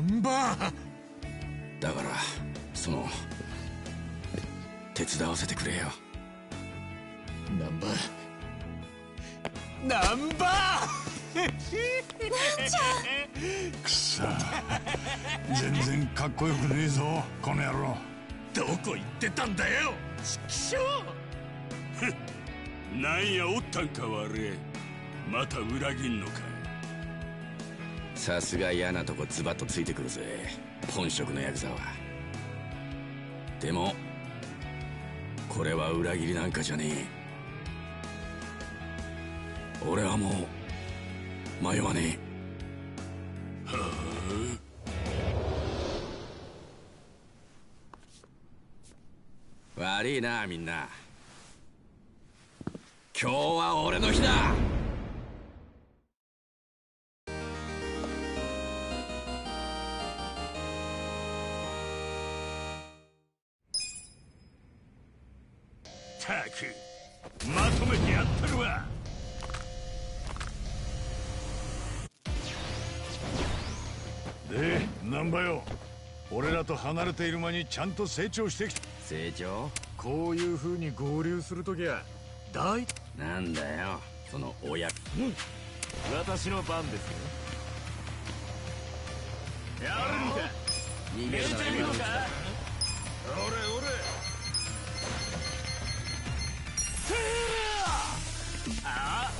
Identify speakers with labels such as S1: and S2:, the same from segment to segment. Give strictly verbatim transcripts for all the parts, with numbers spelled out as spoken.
S1: ンバー。
S2: だからその手伝わせてくれよ。
S1: ナンバーナンバーなんちゃくさ全然かっこよくねえぞこの野郎。どこ行ってたんだよちくしょう。
S3: なんやおったんか悪い。また裏切んのか。
S2: さすが嫌なとこズバッとついてくるぜ本職のヤクザは。でもこれは裏切りなんかじゃねえ。俺はもう迷わねえ。はあ、悪いなみんな。今日は俺の日だ。
S3: たくまとめてやったるわ。
S1: で難波よ、俺らと離れている間にちゃんと成長してきた。
S2: 成長？
S1: こういう風に合流するときは大
S2: なんだよその親。うん、
S1: 私の番ですよ。やるんか。
S2: 逃げるなら今のうちだ。
S1: 俺俺あ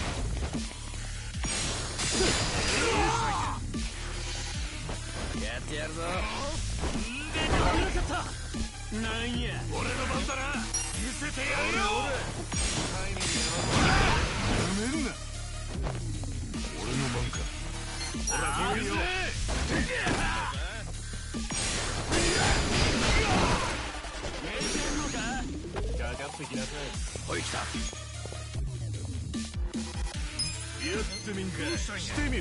S2: やってやるぞ。
S3: なんや俺の番だな。見せてやるよ。
S1: やめるな。俺の番か。ほら来いよ。かかってきなさい。
S2: おい来た。
S1: やってみんか。してみろ。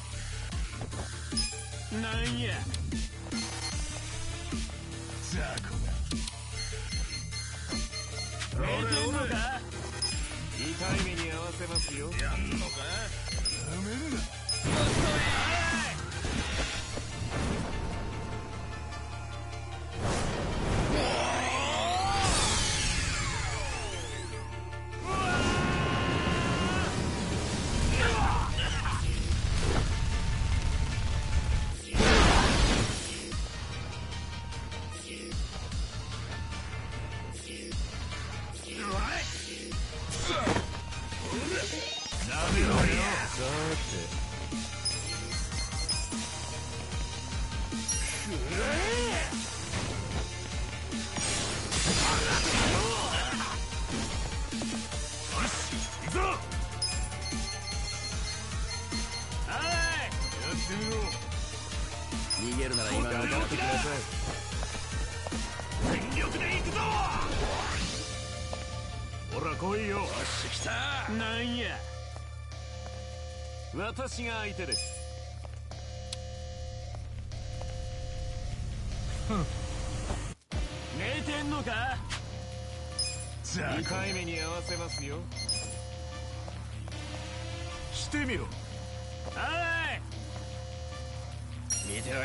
S3: なんや
S1: ザコが。
S3: 俺俺
S1: 痛い目に合わせますよ。やんのか。やめるな。
S2: 逃げるなら今のうちだ。
S3: 全力で行くぞ。
S1: ほら来いよ。
S3: よし来た。なんや
S1: 私が相手です。
S3: 寝てんのか。
S1: 痛い目に合わせますよ。してみろ。
S3: はい
S2: 見てろよ。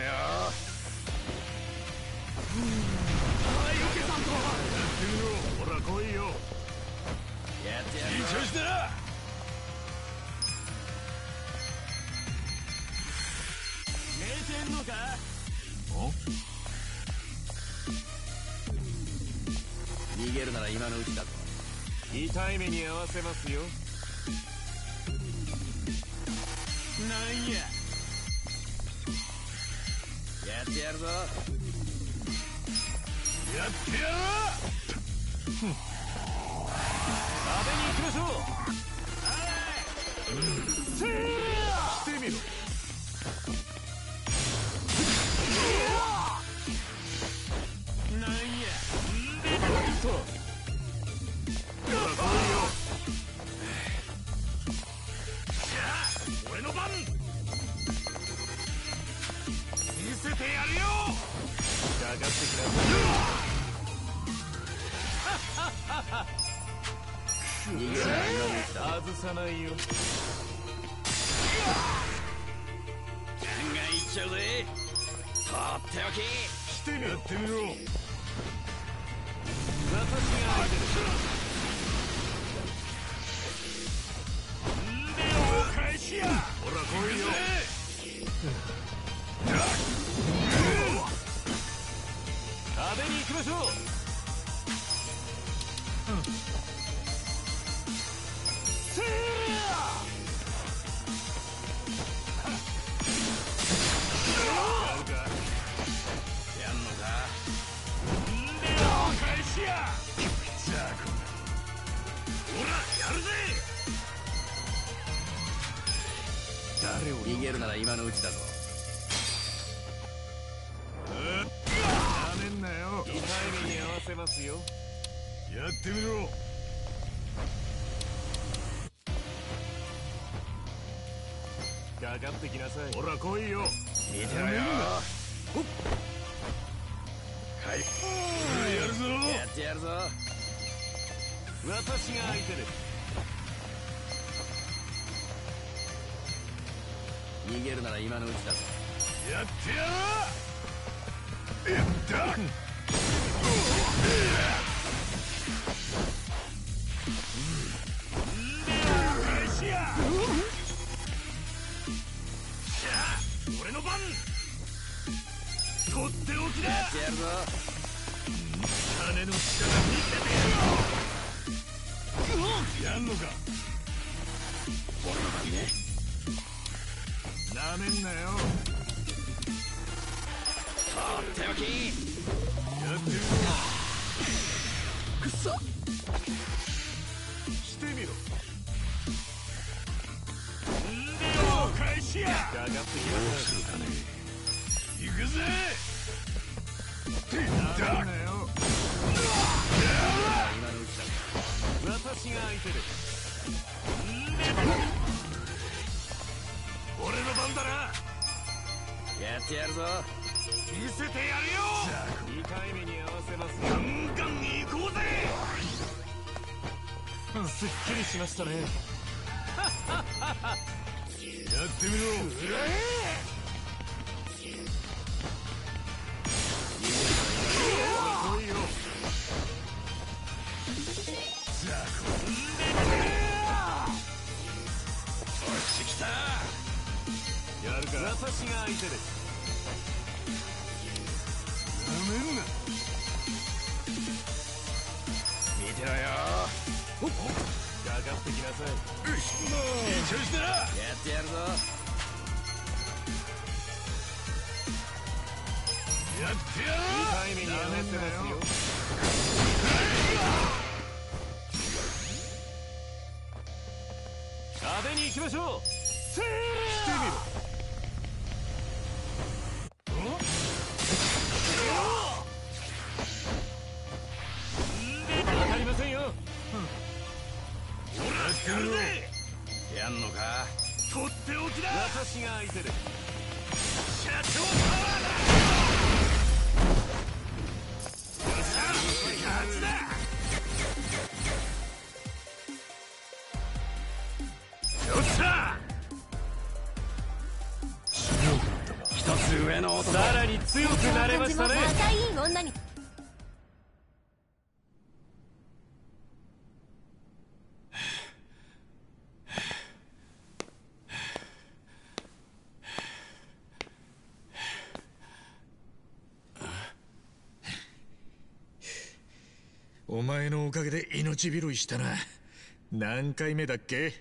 S3: はいよけさんと。
S1: やってみろ。ほら来いよ。
S2: やってやる。
S1: いい調子だ。
S3: 寝てんのか。
S2: 逃げるなら今のうちだぞ。
S1: 痛い目に合わせますよ。
S3: なんや
S2: やってやるぞ。
S1: やってやる。
S3: 食べに行きましょう。
S1: してみろ。
S3: なんや
S1: ほら来いよ。
S3: 俺の番。見せてやるよ。
S1: かかってきなさい。
S2: 逃げるなら今のうちだ。
S1: 外さないよ。
S2: ガンガンいっちゃうぜ。 とっておき
S1: してみやってみろ。
S3: 私が相手です。んでお返しや。ほら来いよ。食べに行きましょう。せー
S2: やんのか。
S3: ほらやるぜ。誰を
S2: 逃げるなら今のうちだぞ。
S1: なめんなよ。
S3: 痛い目に合わせますよ。
S1: やってみろ。
S3: かかってきなさい。ほら来いよ。
S2: 見てろよ。
S1: はい、やるぞ。
S2: やってやるぞ。
S3: 私が相手です。
S2: 逃げるなら今のうちだぞ。
S1: やってやろう。やった。
S3: 俺の番。とっておきだ。
S2: やってやるぞ。
S3: 金の力見せてやるよ。
S1: やんのか。
S2: 俺の番ね。
S1: なめんなよ。
S2: とっておき。
S1: やってみろ。
S2: くそ。
S3: してみろ。んでよ返しや。かかってきなさい。
S1: 行くぜ。
S3: なめんなよ。
S2: 今のうちだ。
S3: 私が相手です。んで俺の番だな。
S2: やってやるぞ。
S3: 見せてやるよ。痛い目に合わせます。ガンガン行こうぜ。すっきりしましたね。
S1: やってみろ。
S3: うらえ。来いよ。
S2: 落ちてきた。
S3: やるか。私が相手です。
S1: なめんな。
S2: 見てろよ。
S3: かかってきなさい。
S1: よし、いい調子だな。
S2: やってやるぞ。
S1: やってやろう。
S3: 痛い目に合わせますよ。食べに行きましょう。せーしてみろ。当たりませんよ。ほらやるぜ。
S2: やんのか。
S3: とっておきだ。私が相手です。社長パワーだ。勝ちだ。よっしゃ。
S2: 一つ上の男。
S3: さらに強くなれましたね。
S4: 仲いい女に。
S1: お前のおかげで命拾いしたな。何回目だっけ。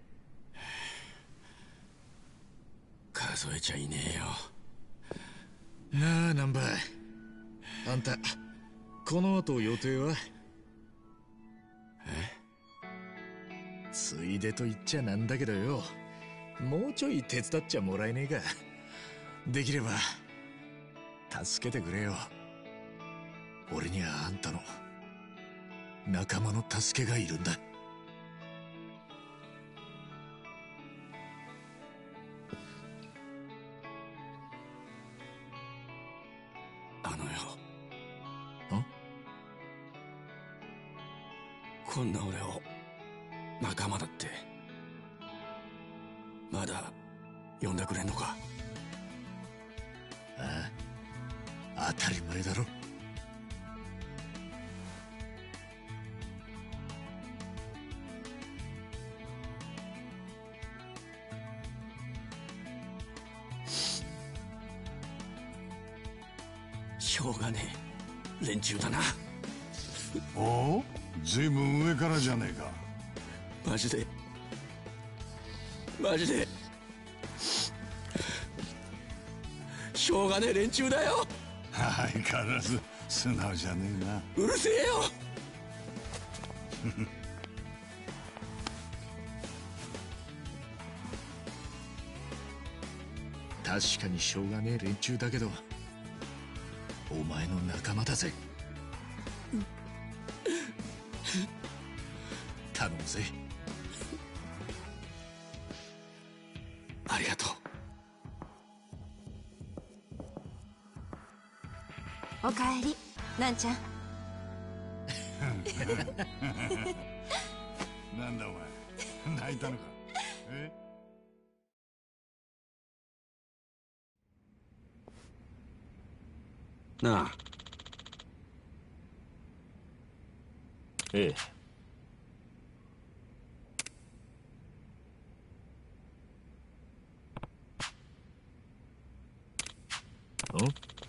S2: 数えちゃいねえよ。
S1: なあ、ナンバー。あんたこの後予定は。
S2: え？
S1: ついでと言っちゃなんだけどよ、もうちょい手伝っちゃもらえねえか。できれば助けてくれよ。俺にはあんたの仲間の助けがいるんだ。
S2: あのよ。
S1: ん？
S2: こんな俺を仲間だってまだ呼んでくれんのか。
S1: ああ、 当たり前だろ。
S2: しょうがねえ連中だな。
S1: おお、ずいぶん上からじゃねえか。
S2: マジでマジでしょうがねえ連中だよ。
S1: 相変わらず素直じゃねえな。
S2: うるせえよ。
S1: 確かにしょうがねえ連中だけど、お前の仲間だぜ。頼むぜ。
S2: ありがと
S4: う。おかえり、なんちゃん。
S1: なんだお前、泣いたのか。え？
S2: なあ。
S3: ええ。ん？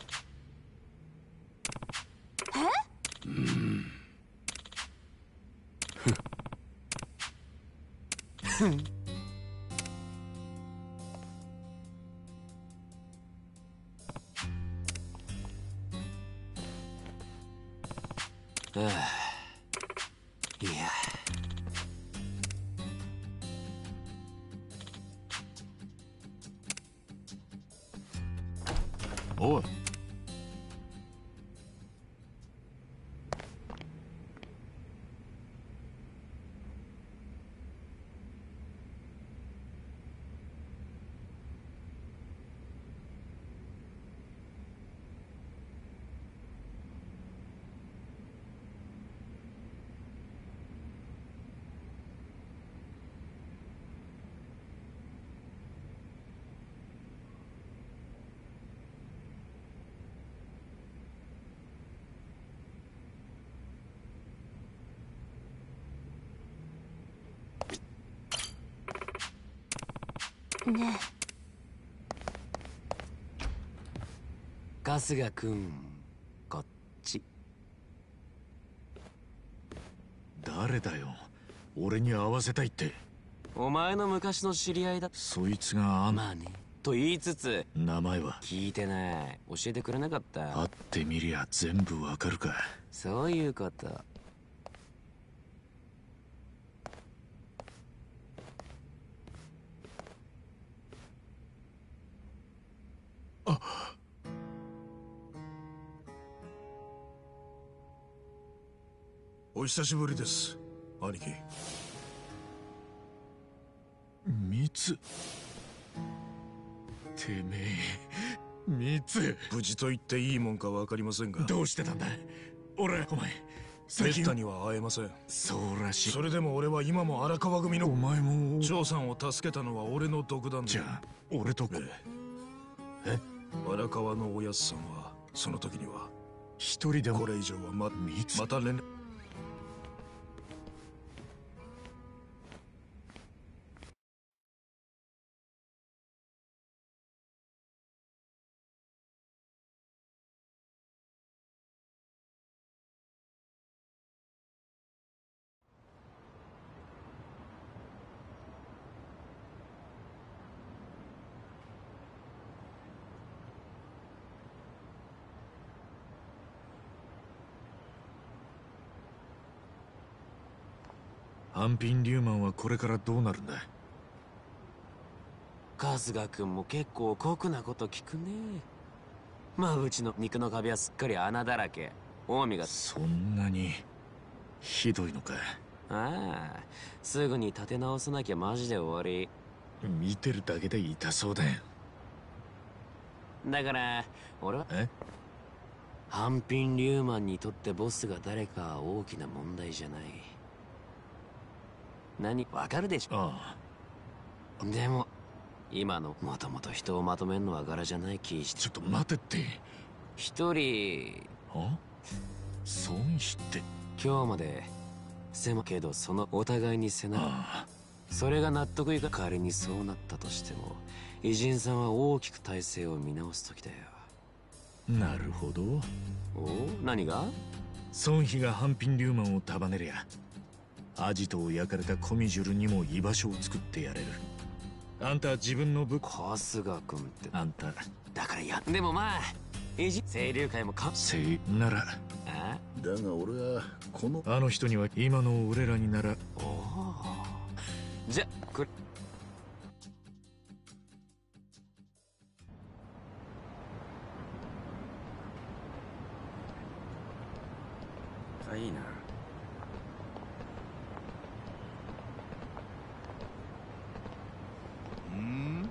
S2: うん。ふん。ああ、いや。
S3: おい。
S4: ね
S2: え、春日君、こっち。
S1: 誰だよ、俺に会わせたいって。
S2: お前の昔の知り合いだ。
S1: そいつがあん
S2: まあねと言いつつ、
S1: 名前は
S2: 聞いてない。教えてくれなかった。
S1: 会ってみりゃ全部わかるか。
S2: そういうこと。
S1: あ、お久しぶりです、兄貴。ミツ、てめえ、ミツ。
S5: 無事と言っていいもんか分かりませんが、
S1: どうしてたんだ俺。お前
S5: めったには会えません。
S1: そうらしい。
S5: それでも俺は今も荒川組の
S1: お前も
S5: 長さんを助けたのは俺の独断で。
S1: じゃあ俺と
S5: ええ荒川のおやつさんはその時には
S1: 一人でも
S5: これ以上はま
S1: ミツ
S5: また連絡。
S1: 安品リューマンはこれからどうなるんだ。
S2: 春日君も結構酷なこと聞くね。まあうちの肉の壁はすっかり穴だらけ。近江が
S1: そんなにひどいのか。
S2: ああ、すぐに立て直さなきゃマジで終わり。
S1: 見てるだけで痛そうだよ。
S2: だから俺は
S1: え
S2: 半品リューマンにとってボスが誰かは大きな問題じゃない。何わかるでしょ。
S1: あ
S2: あ。でも今のもともと人をまとめんのは柄じゃない気して。
S1: ちょっと待てって。
S6: 一人
S5: あ損失って。
S6: 今日まで狭けど、そのお互いに背中、
S5: あ
S6: それが納得いか仮にそうなったとしても、偉人さんは大きく体制を見直す時だよ。
S5: あ、なるほど。
S6: おお、何が？
S5: 孫妃が半品リューマンを束ねりゃ、アジトを焼かれたコミジュルにも居場所を作ってやれる。あんたは自分の部下。
S6: 春日君って。
S5: あんた
S6: だからやでもまあ偉人清流会もか
S5: せいなら。
S6: あ
S1: だが俺はこの
S5: あの人には今の俺らになら。
S6: おお、じゃこれ
S2: あ、いいな。
S1: うん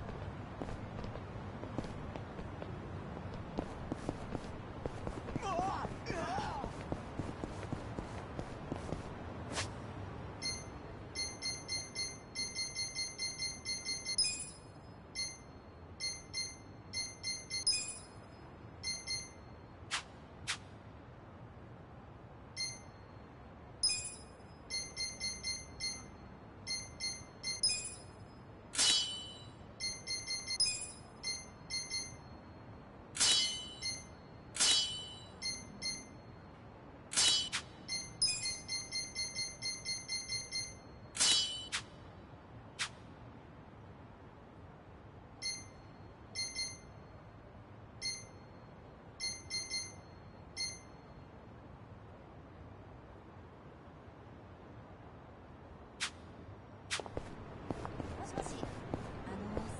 S4: もしもし、あの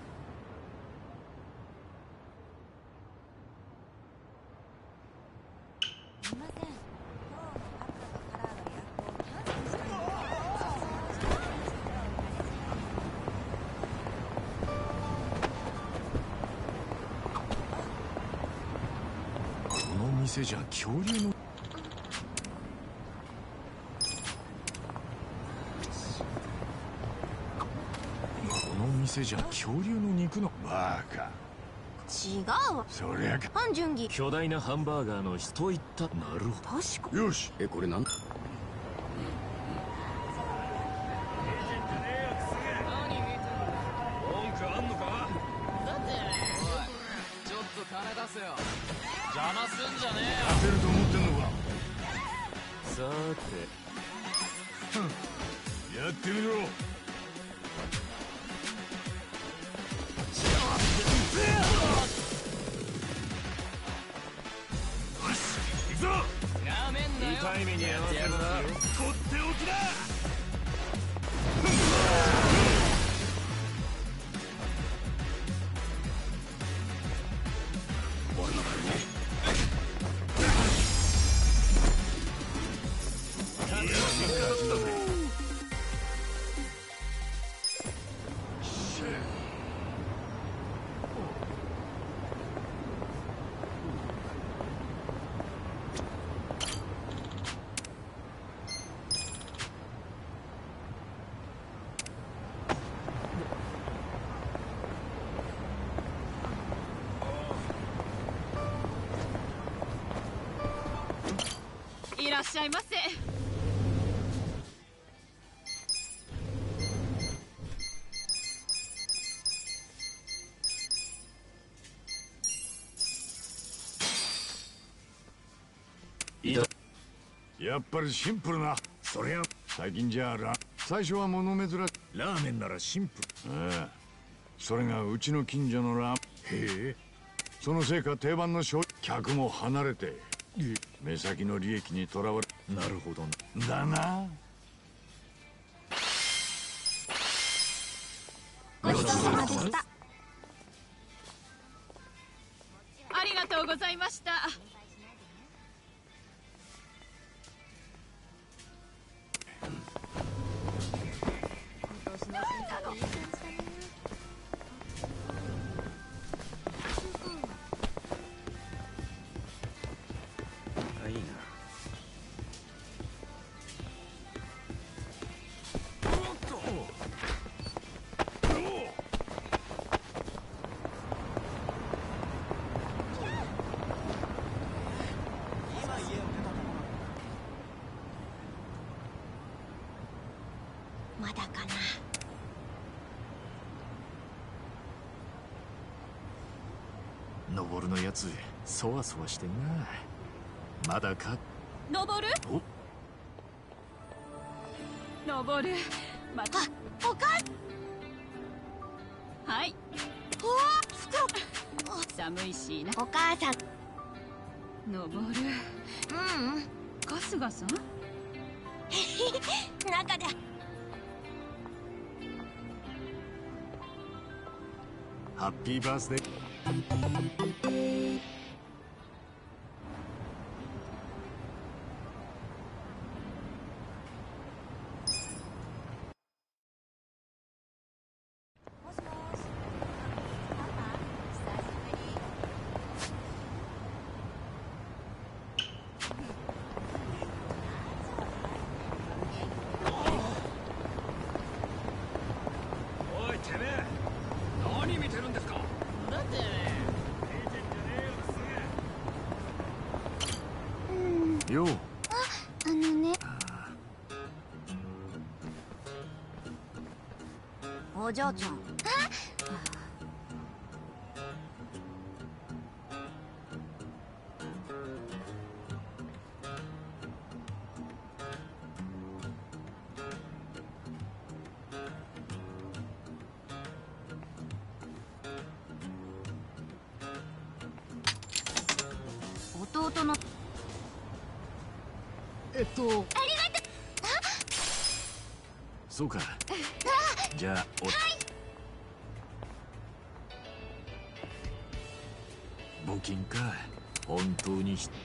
S4: すみません、今日の赤とカラーの予約をキャンセルしたいので、
S5: この店じゃ恐竜の。この店じゃ恐竜の肉の。
S1: バカ。
S4: 違うわ。
S1: そりゃか。
S4: 半純義。
S5: 巨大なハンバーガーの人といった。なるほど。
S4: 確か。
S1: よし。
S2: え、これなん？
S3: 文句あんのか？
S6: ちょっと金出せよ。邪魔すんじゃね
S1: 当てると思ってんのか。
S5: さて
S1: やってみろ。
S3: 行くぞ。
S6: えよ。やめんなよ。
S3: 痛い目に遭わせるな。とっておきだ。
S7: いらっしゃいませ。
S1: やっぱりシンプルな。
S5: そりゃ
S1: 最近じゃあら最初は物珍しい。
S5: ラーメンならシンプ
S1: ああ、それがうちの近所のラーメン。
S5: ル。へえ。
S1: そのせいか定番の商客も離れて目先の利益にとらわれ。
S5: なるほどな。
S1: だな。
S4: ごちそうさまでした。
S7: ありがとうございました。
S2: あ、いいな。
S5: 登るのやつそわそわしてんな。まだか。
S7: 登る
S5: お
S7: 登る。また。
S4: お母
S7: はい。
S4: お袋
S7: 寒いしな。
S4: お母さん。
S7: 登る。
S4: うんうん
S7: 春日さん。
S4: 中で
S5: ハッピーバースデー。
S4: もしもしパパ久しぶり。
S3: おいてめえ、何見てるんですか。だって見てんじゃねえよ。すげえ。
S5: よう。
S4: あのね、お嬢ちゃん。弟の
S5: えっとそうか。じゃあお募金か。本当にひ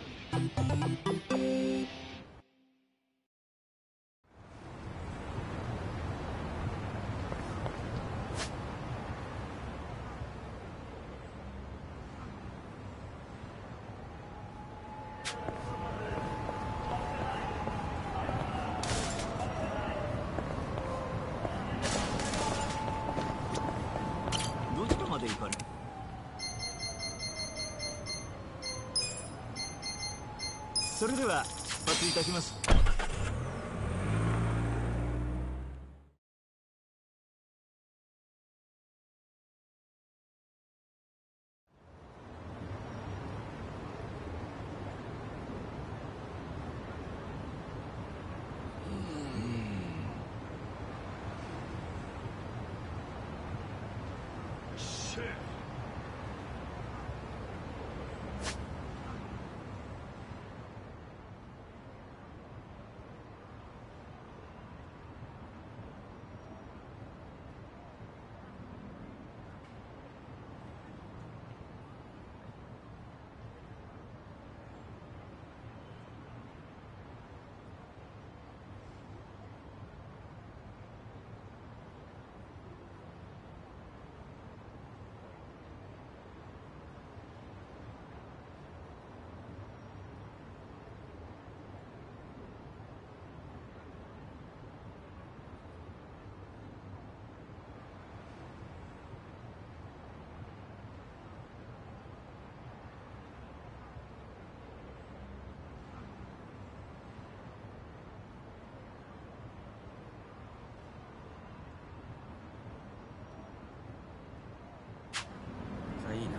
S3: どちらまで行かれ。それでは出発いたします。
S2: いいな。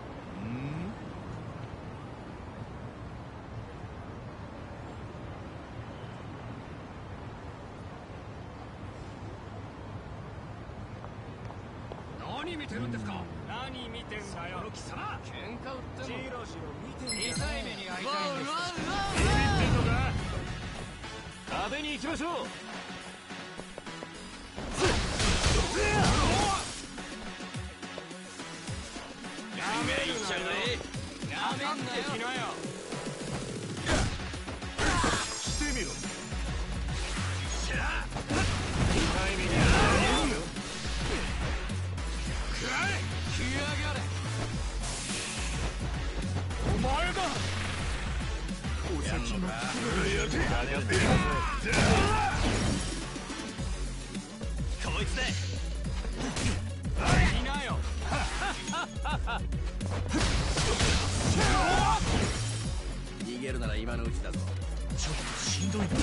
S3: 何見てるんですか。何見てんだよ。貴様。喧嘩売っても。じろじろ見てんじゃねえ。痛い目に遭いたいんです。ビビってんのか。食べに行きましょう。やめいっちゃうね。やめんなよ。来なよ。してみろ。しゃあ。痛い目に遭いたいよ。食らえ。来やがれ。お前だ。お先のやてかかってる。こいつで。来なよ。
S2: 逃げるなら今のうちだぞ。
S5: ちょっとしんどいな。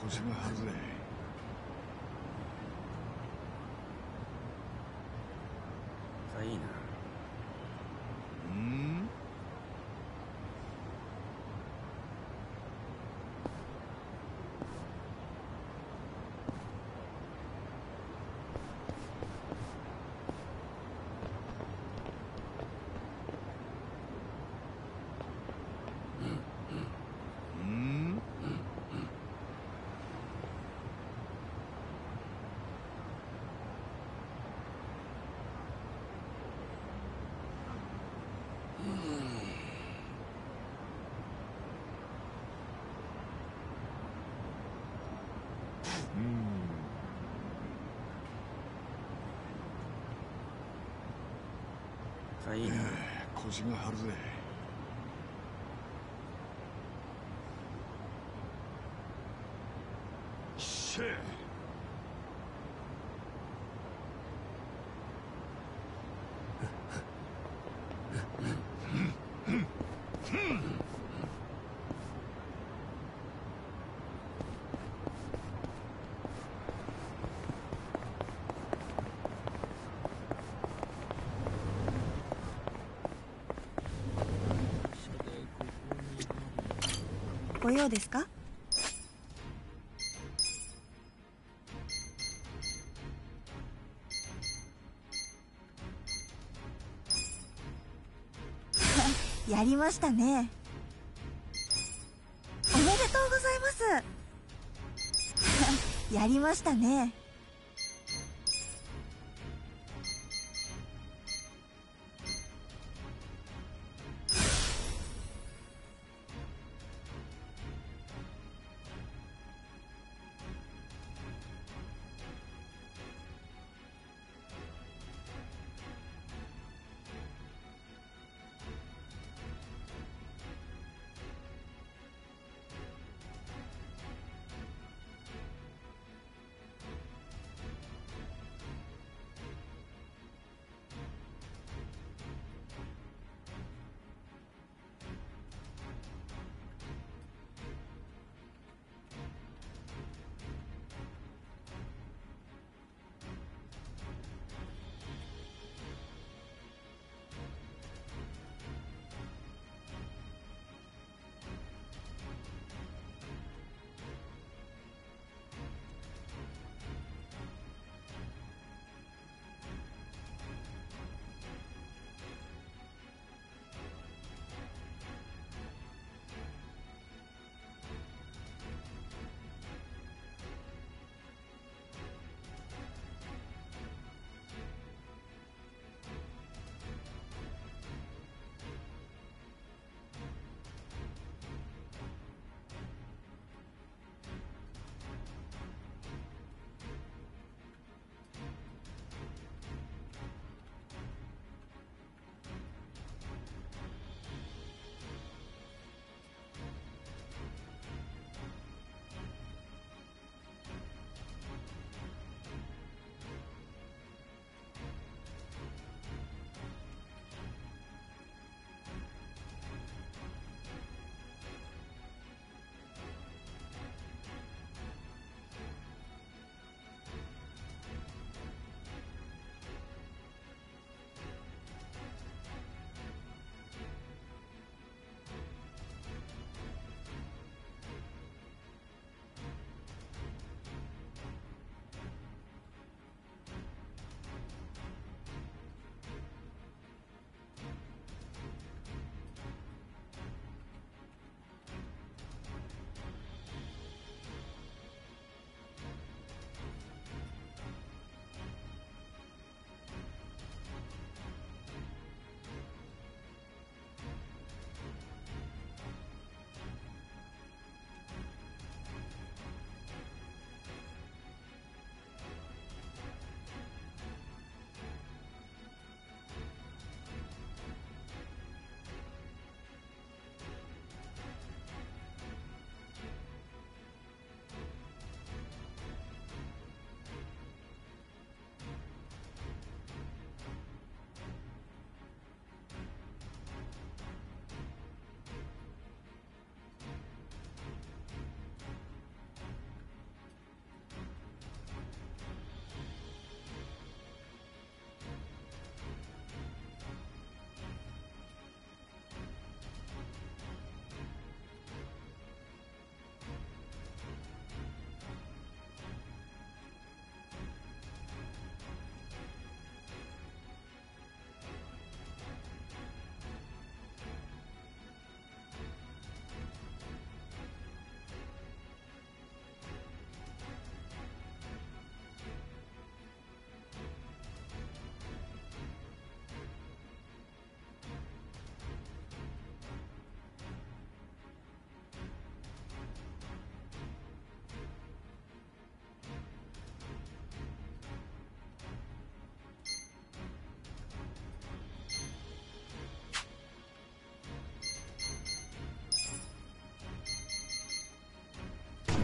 S1: 腰が張るぜ。
S2: いいな。
S1: うん。
S2: いいな。
S1: 腰が張るぜ。しゃ
S4: ご用ですか？やりましたね。おめでとうございます。やりましたね。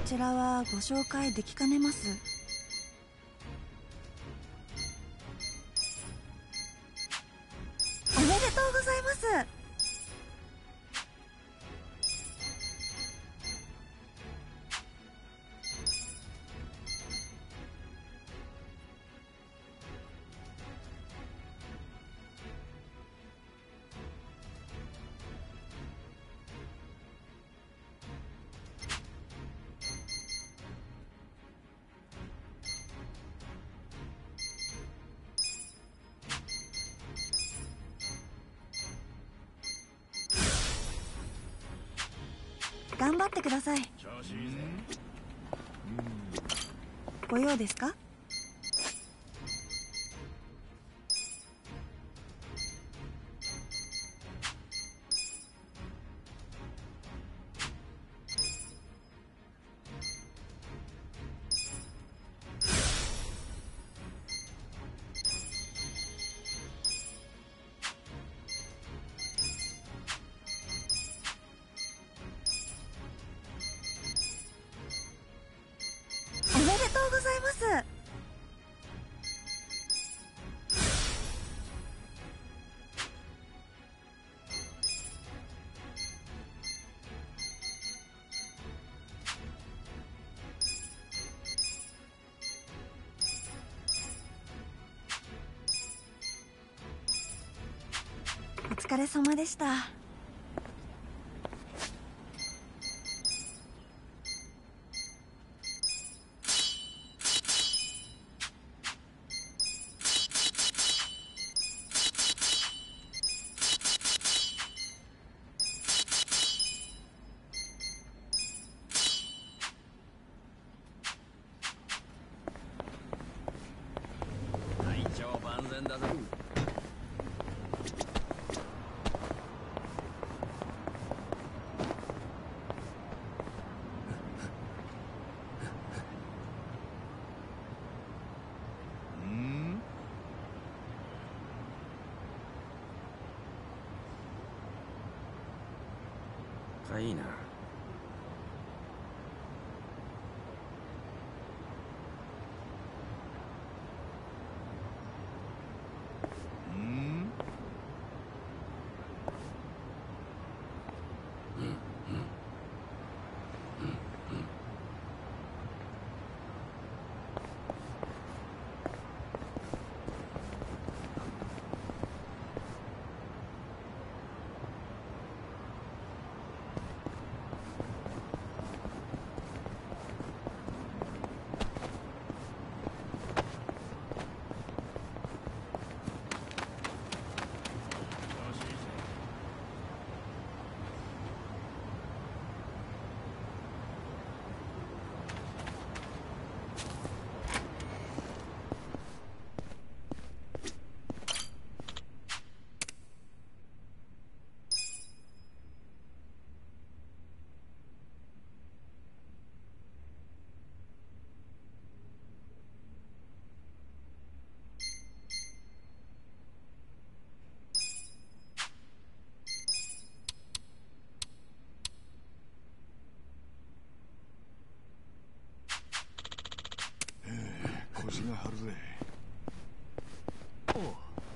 S4: ちらはご紹介できかねます。おめでとうございます。頑張ってください。ご用ですか？おめでとうございます。お疲れ様でした。
S3: 体調万全だぞ。
S2: いいな。
S1: 腰が張るぜ。
S5: おう。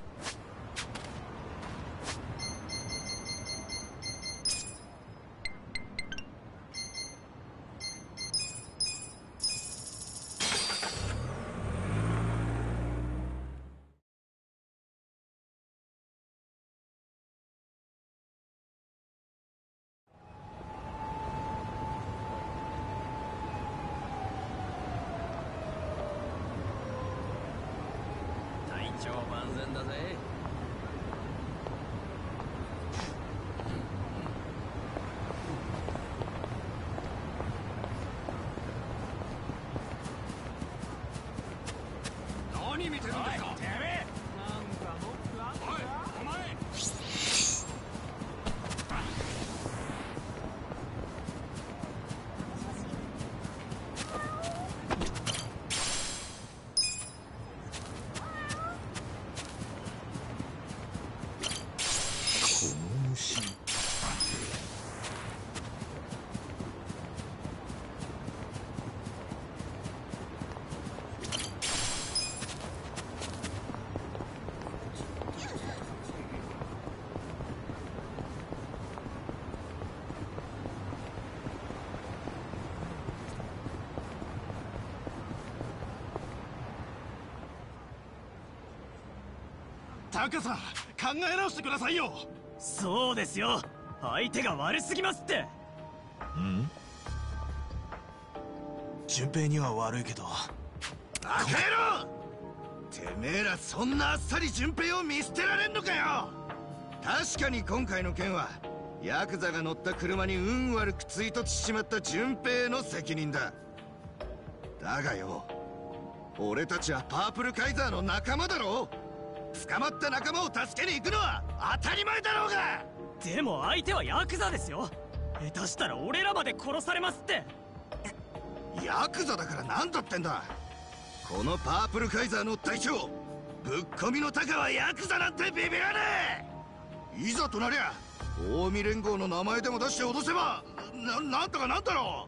S3: 体調万全だぜ。何見てるんですか。てめえ。なんか文句あんのか。おい、お前。
S1: タカさん、考え直してくださいよ。
S3: そうですよ、相手が悪すぎますって。
S5: ん？
S1: 順平には悪いけど。バカ野郎！てめえらそんなあっさり順平を見捨てられんのかよ。確かに今回の件はヤクザが乗った車に運悪く追突しちまった順平の責任だ。だがよ、俺たちはパープルカイザーの仲間だろ。捕まった仲間を助けに行くのは当たり前だろうが。
S3: でも相手はヤクザですよ。下手したら俺らまで殺されますって。
S1: ヤクザだから何だってんだ。このパープルカイザーの隊長、ぶっ込みのタカはヤクザなんてビビらねえ。いざとなりゃ近江連合の名前でも出して脅せばな、なんとかなんだろう。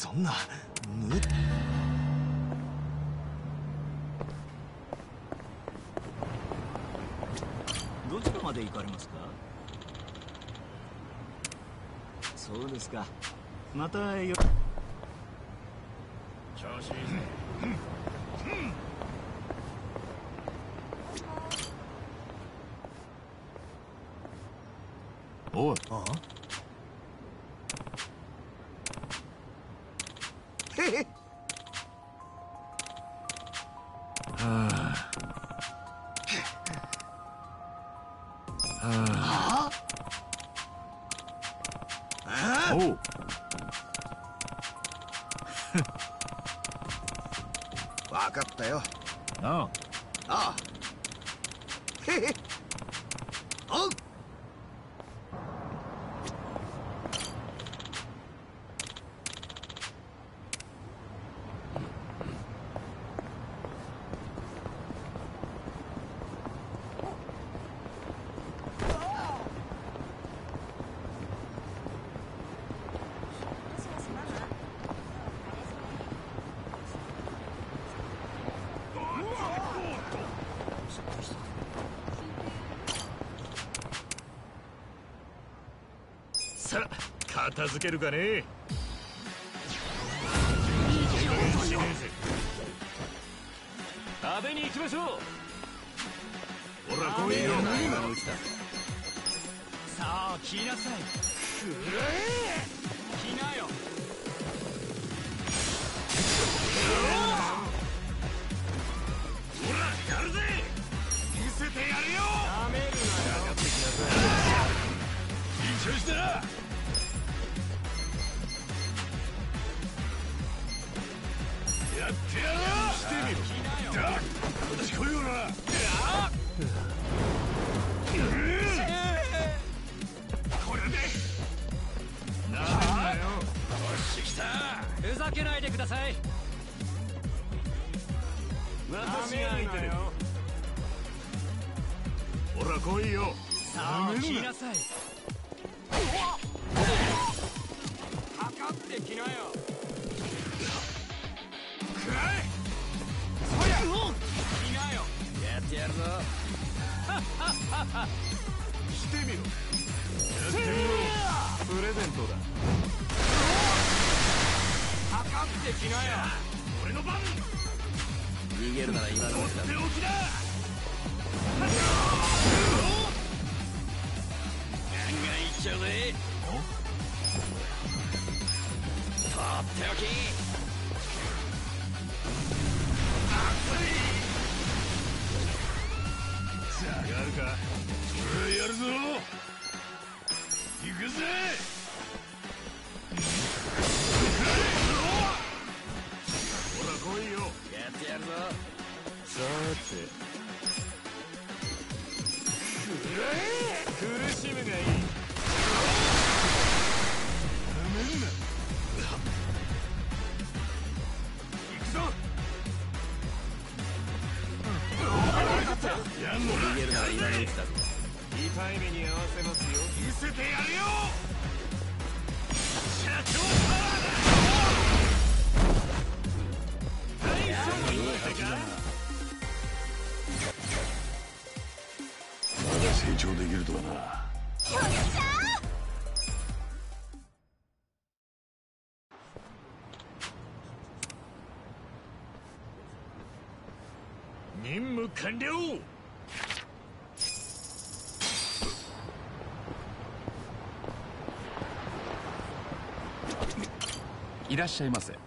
S1: そんな無どちらまで行かれますか？そうですか。またよ。
S3: 調子いいぜ。
S5: おい。
S1: ああ。へへ。
S5: はあ。はあ。おう。
S1: わかったよ。
S5: ああ。
S1: ああ。へへ。おう。
S5: さあ、片付けるかね。
S3: 食べに行きましょう。
S5: ほら来いよ。
S3: さあ来なさい。くれ来なよ。
S5: ほらやるぜ。見せてやるよ。
S3: なめるなよ。
S5: 上がってきなさい。いい調子だな。やってやるよ。してみろ。
S3: 来なよ。
S5: こっち来いよな。これでなあよし来た。
S3: ふざけないでください。
S5: 私が相手だよ。ほら来いよ。
S3: さあ来なさい。かかってきなよ。
S5: くらえ。
S3: そや来なよ。やってやるぞ。
S5: してみろ。やってみろ。
S3: プレゼントだ。かかってきなよ。
S5: 俺の番。
S6: 逃げるなら今のうちだ。
S5: とっておきだ。
S6: ガンガンいっちゃうぜ。とっておき。
S5: 下がるか。やるぞ。行くぜ。ほら来いよ。
S6: やってやるぞ。
S5: さて。苦しむがいい。なめんな。行くぞ。やんの
S6: 逃げるなら今のうちだぞ。
S3: 痛い目に合わせますよ。
S5: 見せてやるよ。社長パワーだ。大将のか。まだ成長できるとはな。
S4: よっしゃ
S5: 任務完了。
S8: いらっしゃいませ。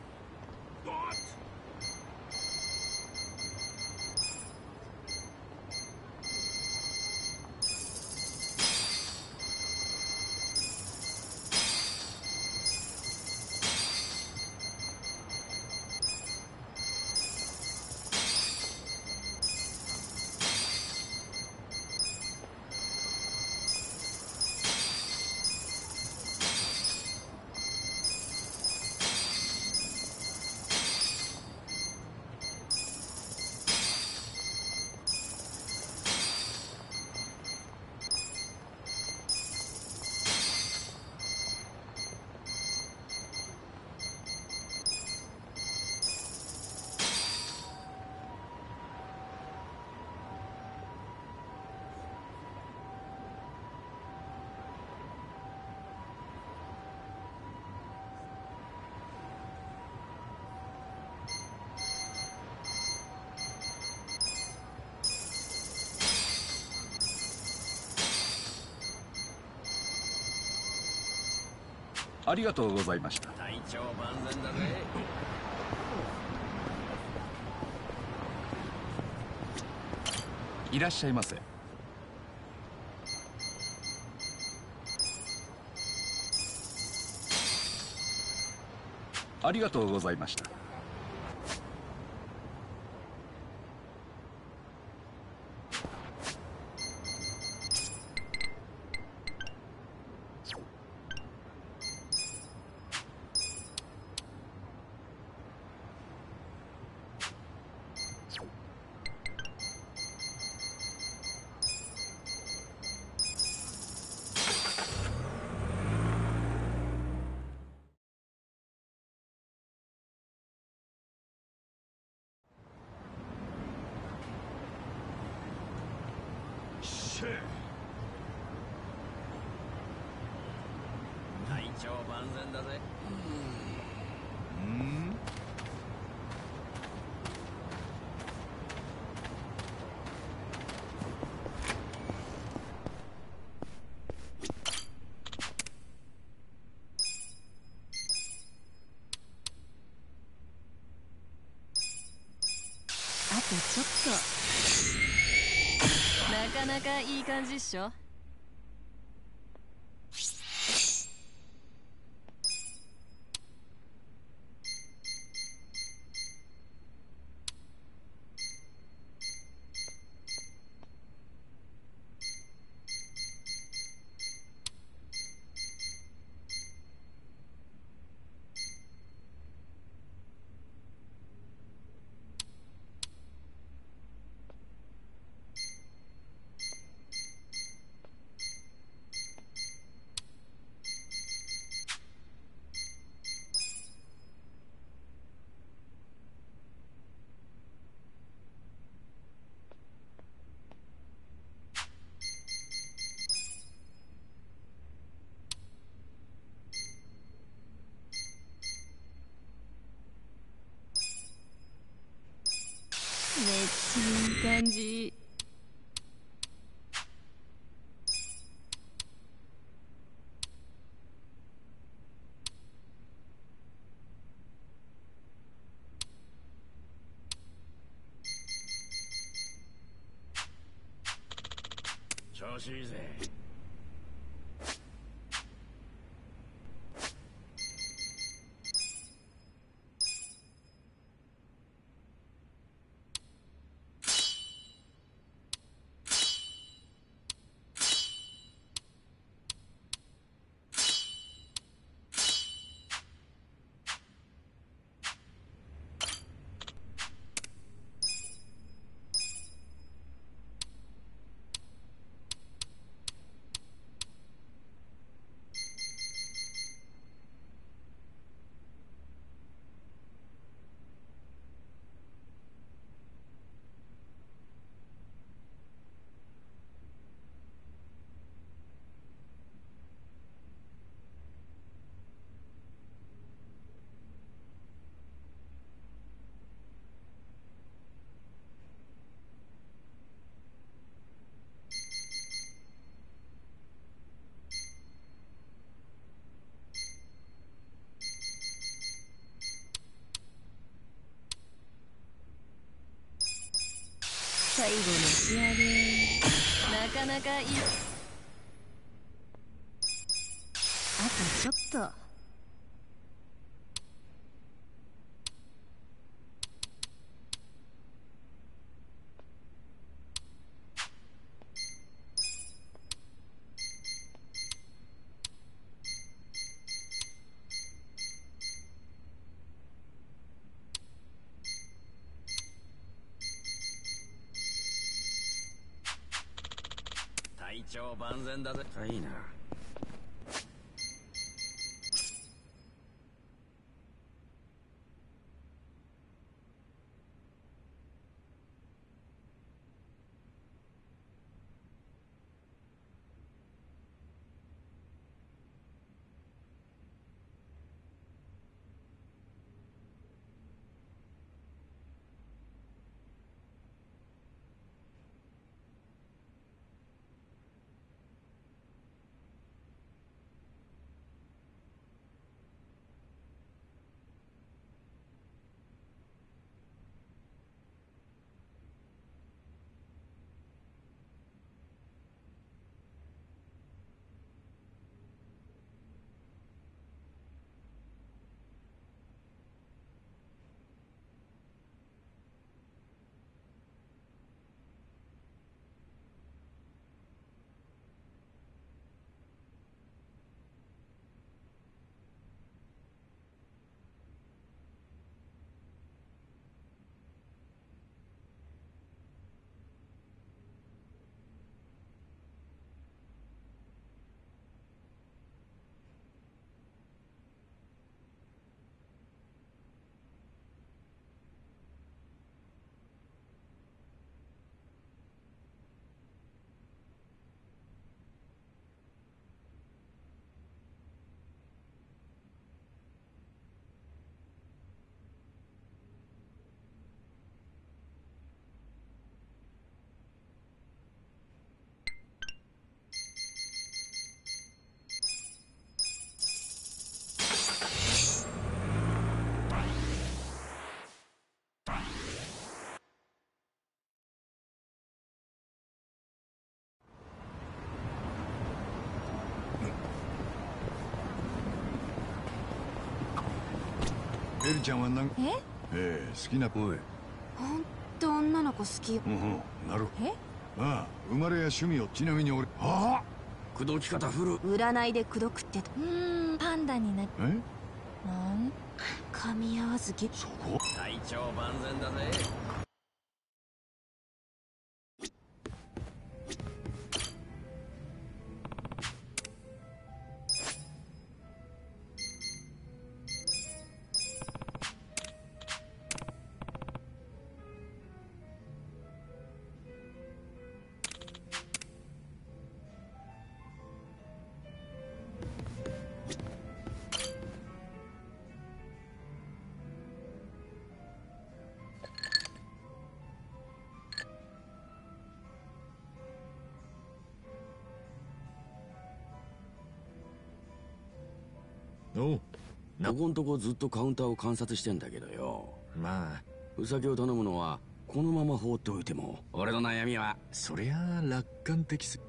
S8: ありがとうございました。
S3: 体調万全だぜ。
S8: いらっしゃいませ。ありがとうございました。
S3: 体調万全だぜ。
S9: あとちょっと。なかなかいい感じっしょ。めっちゃいい感じ。
S3: 調子いいぜ。
S9: 最後の仕上げ。なかなかいい。あとちょっと。
S3: 体調万全だぜ。
S2: あ、いいな。
S1: エリちゃんはなん
S4: え
S1: ええ好きなおい
S4: ほんと女の子好きよ。
S1: うんうんなる
S4: え
S1: ああ生まれや趣味をちなみに俺あ
S2: 口説き方振る。
S4: 占いで口説くってと。うーんパンダになっ
S1: え
S4: なん噛み合わずぎ。
S1: そこ
S6: 体調万全だぜ。
S5: おう
S2: ここんとこずっとカウンターを観察してんだけどよ。
S5: まあ
S2: ウサギを頼むのはこのまま放っておいても俺の悩みは。
S5: そりゃあ楽観的す。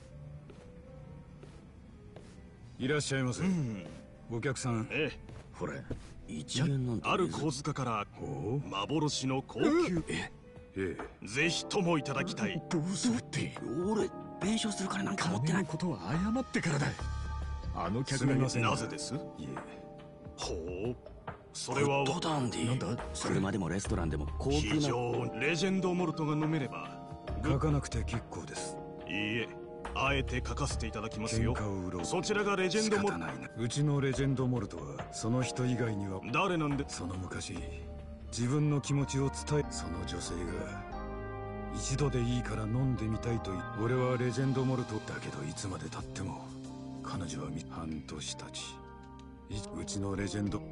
S1: いらっしゃいませ、お客さん。
S3: ええ、
S5: ほら
S2: 一元なんて
S3: ある小塚から幻の高級
S1: ええ
S3: ぜひともいただきたい。
S5: どうするって。
S2: 俺弁償するからなんか持ってない。
S5: 金のことは謝ってからだ。あの客が
S1: すみません
S3: なぜです？
S1: いえ
S3: ほう、それは
S2: ゴッドダンディ。
S5: なんだ
S2: それまでもレストランでも高級
S3: 非
S2: な。
S3: 常にレジェンドモルトが飲めれば。
S1: 書かなくて結構です。
S3: いいえ、あえて書かせていただきますよ。
S1: 喧嘩を売ろう。
S3: そちらがレジェンドモルト。
S1: 仕方ないな。うちのレジェンドモルトはその人以外には
S3: 誰なんで？
S1: その昔自分の気持ちを伝えその女性が一度でいいから飲んでみたいと言い俺はレジェンドモルトだけどいつまでたっても彼女はみ半年たちいうちのレジェンド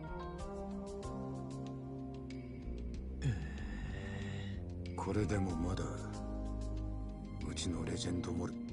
S1: これでもまだうちのレジェンドモルト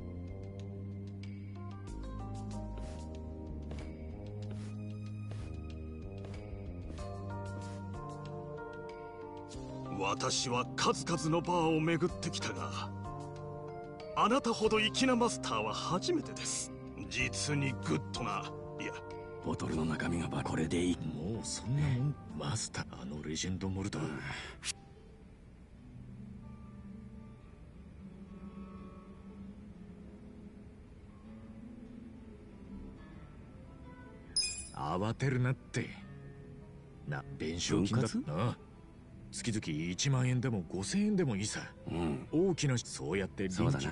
S3: 私は数々のバーを巡ってきたが、あなたほど粋なマスターは初めてです。実にグッドな、いや
S2: ボトルの中身がばこれでいい。
S5: もうそんなもん。マスター、あのレジェンドモルトは慌てるなって。な、弁償金だ
S2: 分割
S5: な。月々いちまんえんでもごせんえんでもいいさ。
S2: うん、
S5: 大きなそうやって
S2: そうだな。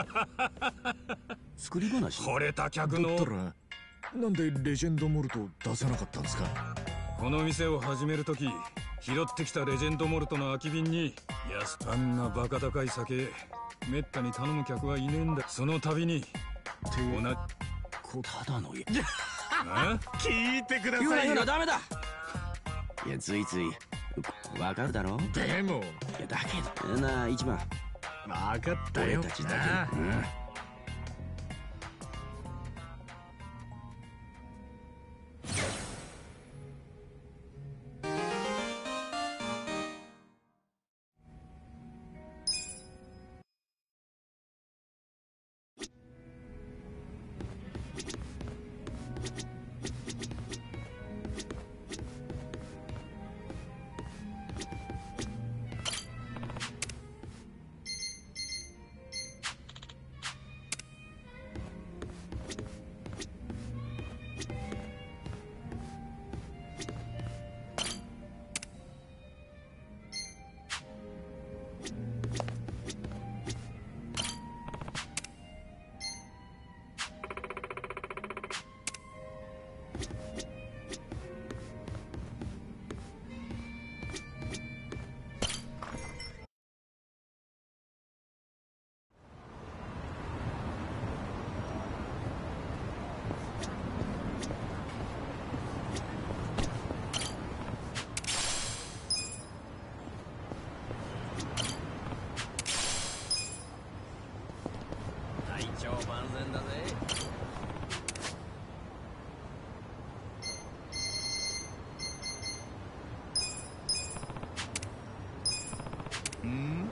S2: 作り話。
S1: 惚れた客
S5: だ
S1: の
S5: ったらなんでレジェンドモルト出さなかったんですか。
S1: この店を始めるとき拾ってきたレジェンドモルトの空き瓶に安あんなバカ高い酒めったに頼む客はいねえんだ。その度に同じ
S2: ただのい
S1: あ
S3: 聞いてくだ
S2: 言うな
S3: さいよ。
S2: 言うなダメだ。いやついついわかるだろ。
S5: でも
S2: いやだけどなあ一番
S5: 分かったよ。
S2: 俺たちだ
S5: な
S2: け、うん
S6: 体調万全だぜ。
S3: うん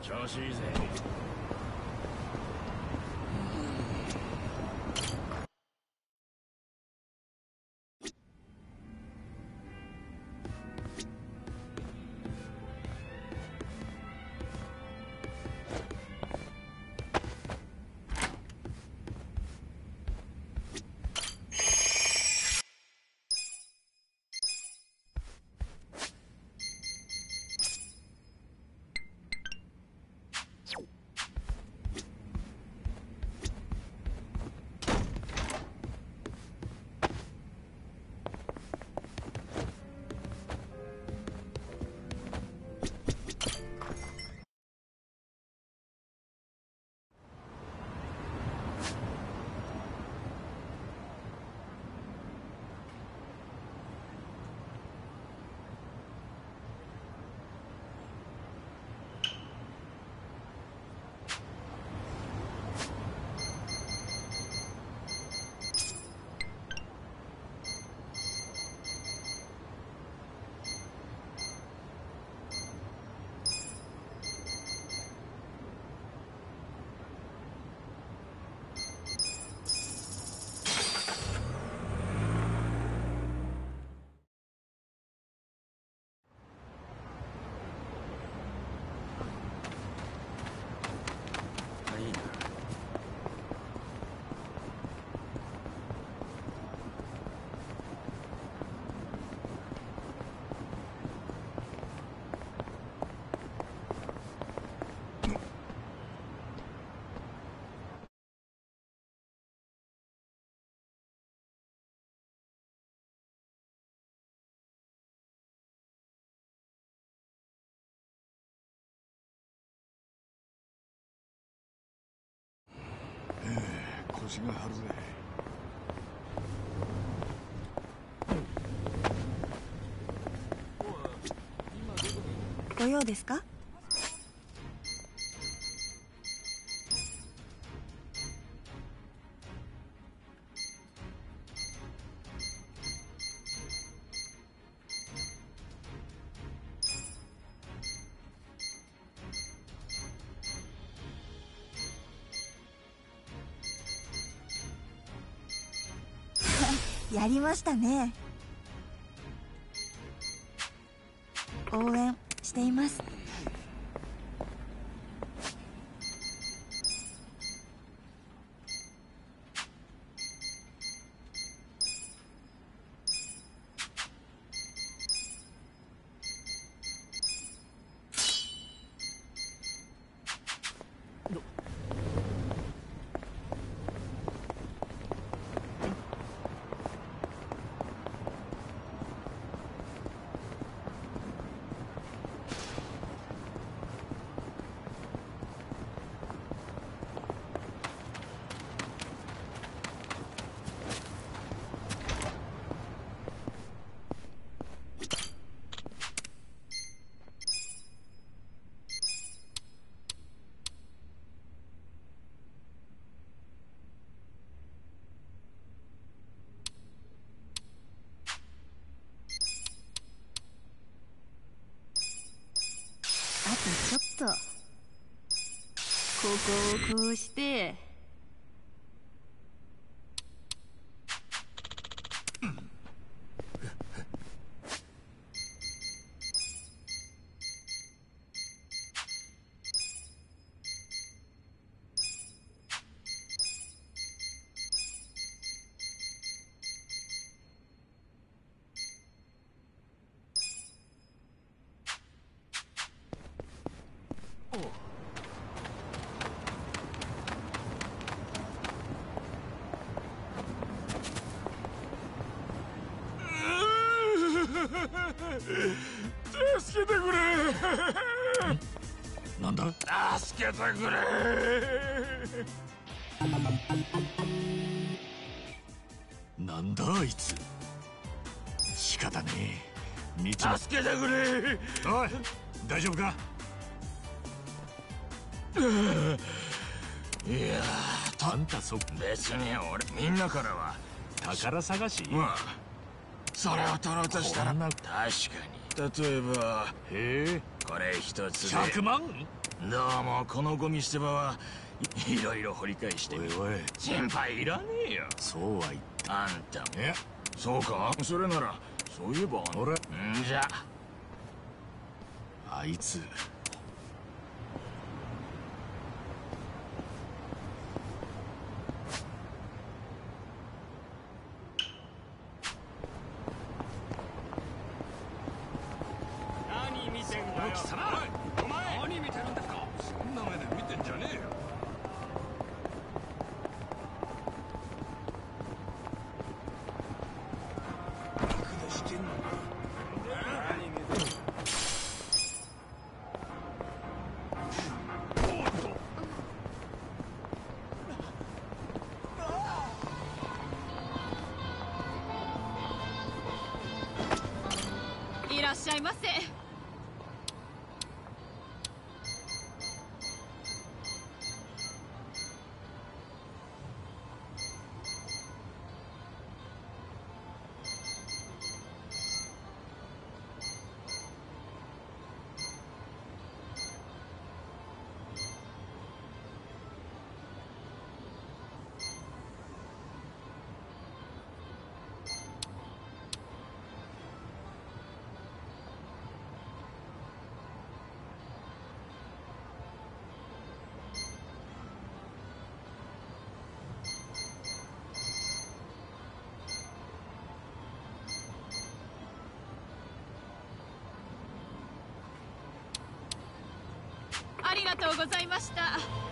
S3: 調子いいぜ。
S1: 腰が張るぜ。
S4: ご用ですか？やりましたね。応援しています。あとちょっと。ここをこうして
S1: 助けてくれ。なんだ？助けてくれ。なんだあいつ。仕方ねえ。道助けてくれ。おい、大丈夫か？いやー、あんたそ別に俺みんなからは宝探し。まあそれを取ろうとしたら確かに。例えばへえこれ一つでひゃくまん
S3: どうもこのゴミ捨て場はいろいろ掘り返して
S5: おいおい、
S3: 心配いらねえよ。
S5: そうは言って
S3: あんたも
S5: え
S3: そうか、それならそういえば
S5: 俺
S3: んじゃ
S5: あいつ
S3: 何見てんだよ。貴様お前何見てるんですか。そんな目で見てんじゃねえよ。
S7: いらっしゃいませ。ありがとうございました。